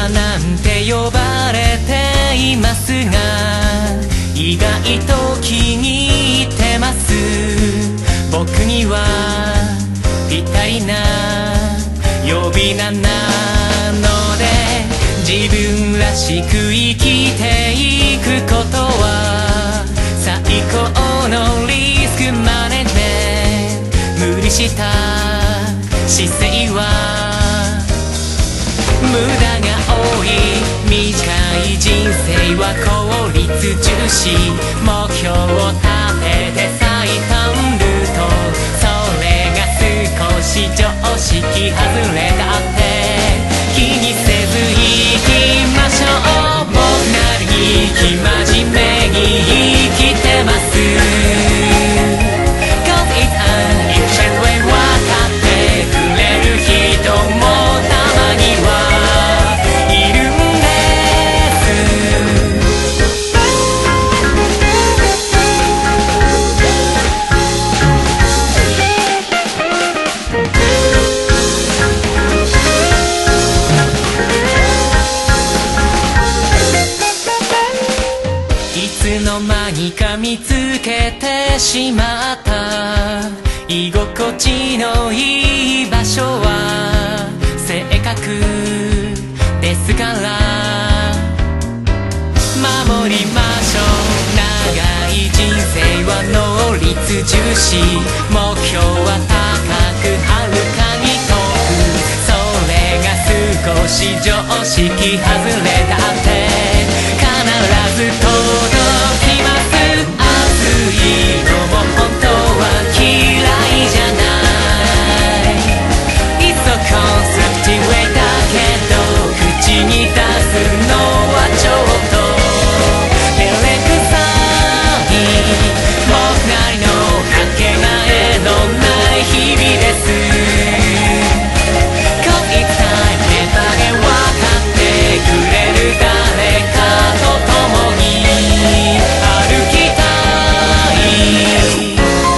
マなんて呼ばれていますが、意外と気に入ってます。僕にはぴったりな呼び名なので、自分らしく生きていくことは最高のリスクマネジメント。無理した姿勢は無駄が多い。短い人生は効率重視。目標を立てて最短ルート、それが少し常識外れだって気にせず生きましょう。僕なりに生真面目に生きてます。 Cause it's an efficient way。 分かってくれる人もたまにはいるんです。いつの間にか見つけてしまった居心地のいい場所は性格ですから、守りましょう。長い人生は能率重視。目標は高くはるかに遠く、それが少し常識外れだって必ず届きます。暑いのも本当は嫌いじゃない。 It's so constructive way だけど口に出すのはちょっと照れくさい。僕なりのかけがえのない日々です。 Cause it's time ネタで分かってくれる誰かと共に歩きたい。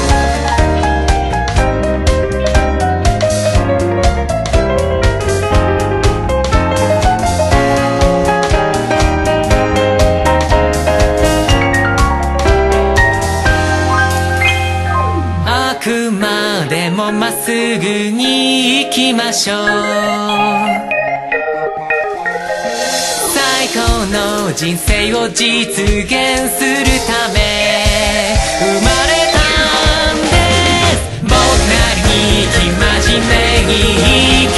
あくまでもまっすぐに行きましょう。最高の人生を実現するため生まれたんです。僕なりに生真面目に生き